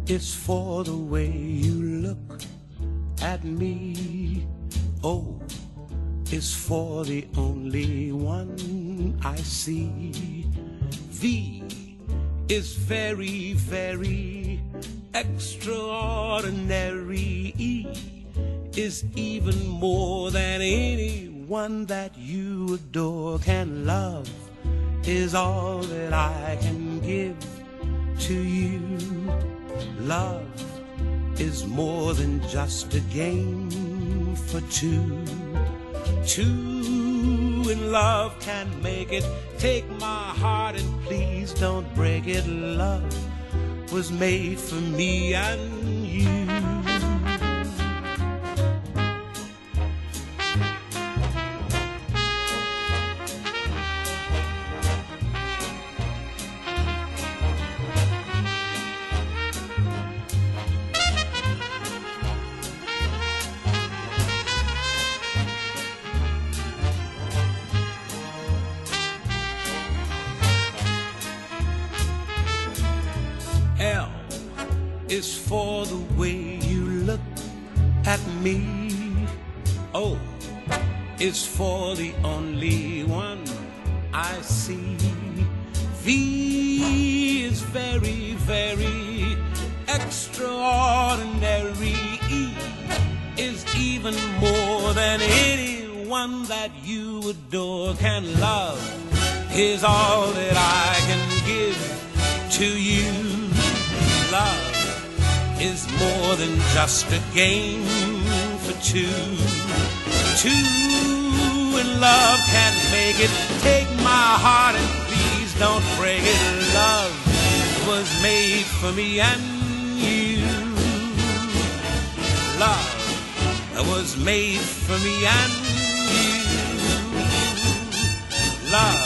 It's for the way you look at me. O is for the only one I see. V is very, very extraordinary. E is even more than anyone that you adore can love. Is all that I can give to you. Love is more than just a game for two. Two in love can make it. Take my heart and please don't break it. Love was made for me and you. L is for the way you look at me. O is for the only one I see. V is very, very extraordinary. E is even more than anyone that you adore can love. Is all that I can give to you. Love is more than just a game for two. Two in love can make it. Take my heart and please don't break it. Love was made for me and you. Love was made for me and you. Love